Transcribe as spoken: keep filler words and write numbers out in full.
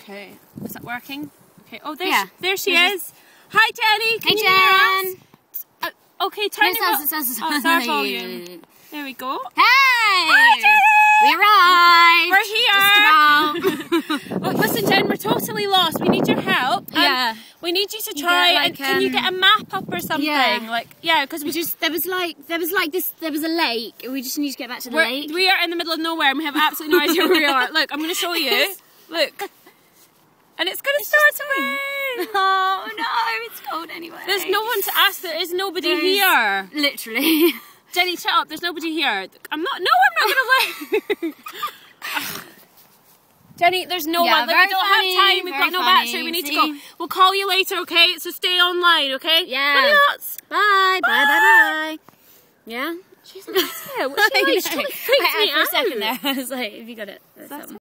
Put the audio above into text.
Okay, is that working? Okay. Oh, there, Yeah. she, there she There's is. Hi, Jenny. Can Hey, you Jen. hear us? Uh, okay, turn Yes, it up. yes, yes, yes, Oh, yes. it's our volume. There we go. Hey! Hi, Jenny. We arrived. We're here. Just about. Well, listen, Jen, we're totally lost. We need your help. Um, Yeah. We need you to You try. get, like, and can you um, get a map up or something? yeah. Like, yeah, because we We just there was like there was like this there was a lake and we just need to get back to the we're, lake. we are in the middle of nowhere and we have absolutely no idea where we are. Look, I'm going to show you. Look. And it's going to start to rain. Oh no, it's cold anyway. There's no one to ask. There is nobody There's here. Literally. Jenny, shut up. There's nobody here. I'm not. No, I'm not going to let. Jenny, there's no Yeah, one. Like, very we don't funny, have time. We've very got no funny. battery. We need See? to go. We'll call you later, okay? So stay online, okay? Yeah. Adios. Bye, bye, bye, bye. Yeah. She's like, yeah, what's she like? She like freaked I, me for a out. second there, I was like, have you got it? That's